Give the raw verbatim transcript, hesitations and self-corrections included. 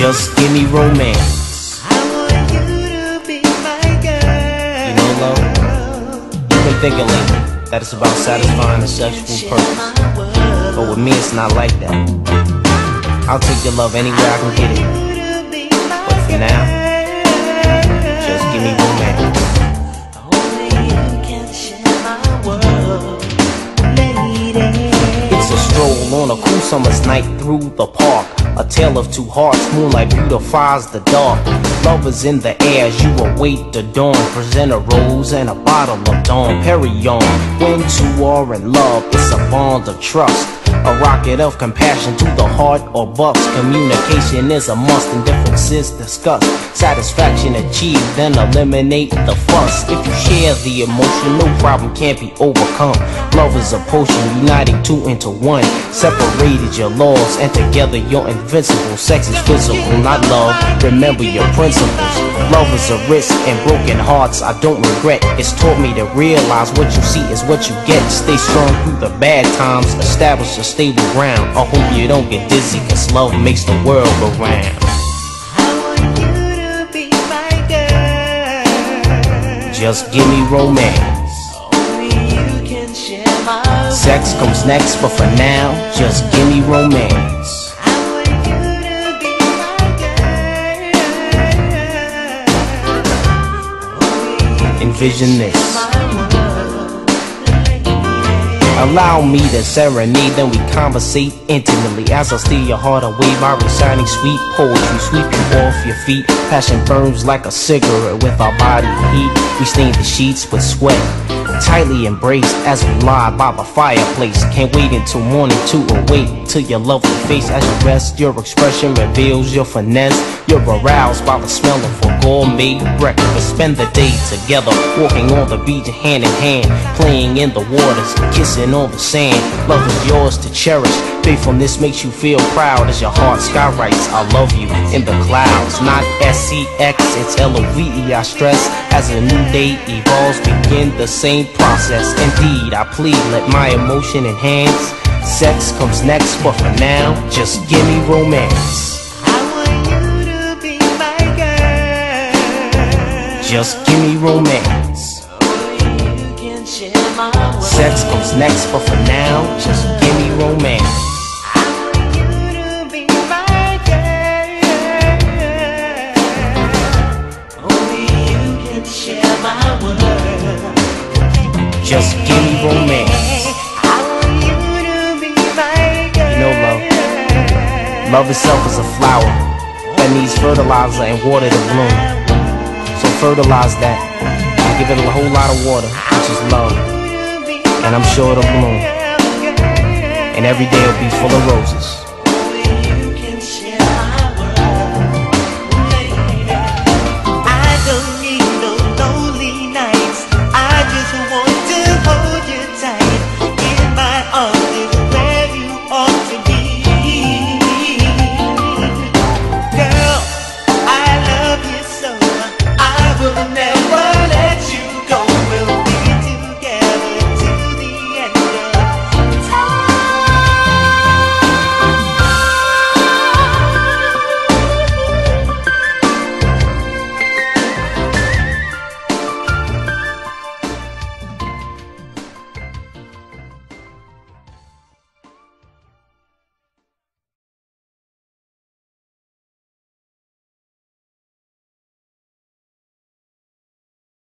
Just give me romance. I want you to be my girl. You know, love, you've been thinking lately that it's about satisfying a sexual purpose, but with me it's not like that. I'll take your love anywhere I can get it, but for now, just give me romance. Only you can share my world, lady. It's a stroll on a cool summer's night through the park. A tale of two hearts, moonlight beautifies the dark. Love is in the air as you await the dawn. Present a rose and a bottle of Dom Perignon. When two are in love, it's a bond of trust, a rocket of compassion to the heart or bucks. Communication is a must and differences discussed. Satisfaction achieved, then eliminate the fuss. If you share the emotion, no problem can't be overcome. Love is a potion uniting two into one. Separated your laws and together you're invincible. Sex is physical, not love. Remember your principles. Love is a risk and broken hearts I don't regret. It's taught me to realize what you see is what you get. Stay strong through the bad times. Establish a stable ground. I hope you don't get dizzy, cause love makes the world go round. I want you to be my girl. Just give me romance. Only you can share my world. Sex comes next, but for now, just give me romance. I want you to be my girl. Only you Envision this. my world, lady. Allow me to serenade, then we conversate intimately as I steal your heart away by reciting sweet poetry. Sweep you off your feet. Passion burns like a cigarette with our body heat. We stain the sheets with sweat, tightly embraced as we lie by the fireplace. Can't wait until morning to awake to your lovely face as you rest. Your expression reveals your finesse. You're aroused by the smell of a gourmet breakfast. Spend the day together, walking on the beach hand in hand, playing in the waters, kissing on the sand. Love is yours to cherish. Faithfulness makes you feel proud as your heart skywrites I love you in the clouds. Not S C X, it's L O V E, I stress. As a new day evolves, begin the same process. Indeed, I plead, let my emotion enhance. Sex comes next, but for now, just give me romance. I want you to be my girl. Just give me romance. Only you can share my world. Sex comes next, but for now, just give me romance. I want you to be my girl. Only you can share my world. Just give me romance. I want you to be my girl. You know, love, love itself is a flower that needs fertilizer and water to bloom. So fertilize that and give it a whole lot of water, which is love, and I'm sure it'll bloom. And every day will be full of roses.